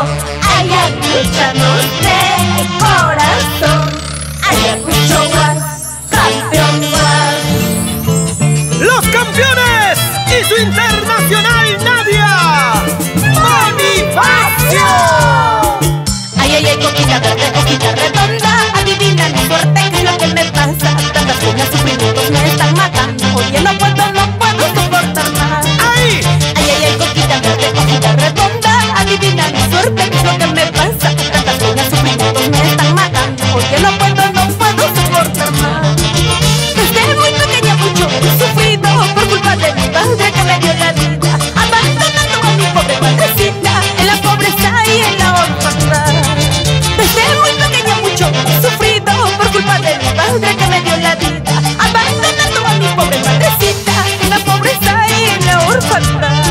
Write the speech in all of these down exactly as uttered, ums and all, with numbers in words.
Ayacuchanos de corazón. Ayacucho was, campeón was. Los campeones y su internacional Nadia Bonifacio. Ay, ay, ay, coquita verde, coquita redonda. Adivina mi suerte, ¿qué es lo que me pasa? Tantas penas y sufrimientos me están matando. Oye, no puedo, no puedo soportar más. ¡Ay! Ay, ay, ay, coquita verde, coquita redonda. Adivina mi suerte, ¿qué es lo que me pasa? Tantas penas y sufrimientos me están matando. Oye, no puedo, no puedo soportar más. Desde muy pequeña mucho he sufrido por culpa de mi padre que me dio la vida, abandonando a mi pobre madrecita en la pobreza y en la orfandad. Desde muy pequeña mucho he sufrido por culpa de mi padre que me dio la vida, abandonando a mi pobre madrecita en la pobreza y en la orfandad.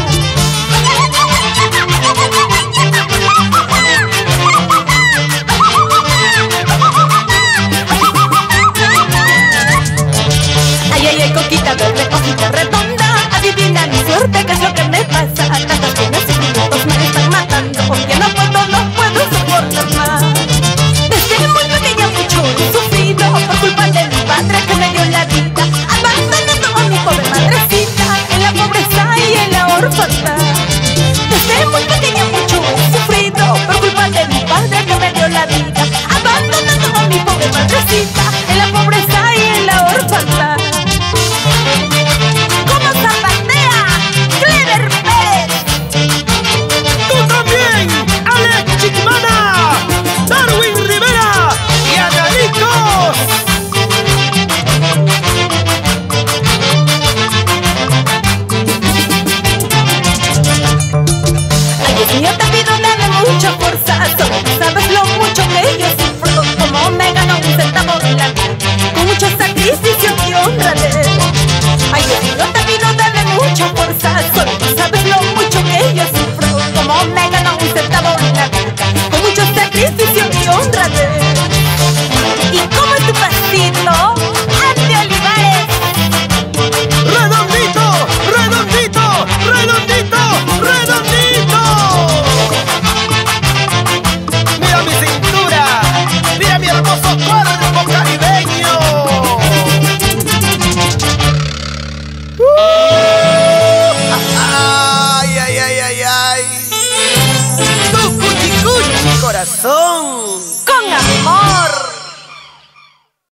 Ay, ay, ay, coquita verde, coquita redonda. Adivina mi suerte, ¿qué es lo que me pasa? Tantas penas y sufrimientos me están matando. Oye, no puedo, no puedo soportar más. Desde muy pequeña mucho he sufrido por culpa de mi padre que me dio la vida, abandonando a mi pobre madrecita en la pobreza y en la orfandad. Desde muy pequeña mucho he sufrido por culpa de mi padre que me dio la vida, abandonando a mi pobre madrecita en la pobreza y en la orfandad. ¿Cómo zapatea Clever Pérez? ¡Tú también! ¡Alex Chiquimana! ¡Darwin Rivera! ¡Y Analitos! Ay, Dios mío, te pido dame mucha fuerza. Solo tú sabes lo mucho que yo sufro. Como me ganó un centavo de la vida, con mucho sacrificio y honradez. Ay, Dios mío, te pido dame mucha fuerza. Solo tú sabes lo mucho que yo sufro. Como me ganó un centavo de la vida, con mucho sacrificio y honradez. ¿Y cómo es tu pasito? ¡Ande Olivares! ¡Redondito! ¡Redondito! ¡Redondito! ¡Redondito! ¡Mira mi cintura! ¡Mira mi hermoso cuerpo caribeño! ¡Ay, ay, ay, ay, ay! ¡Tu cuchi, cuchi, corazón! ¡Con amor!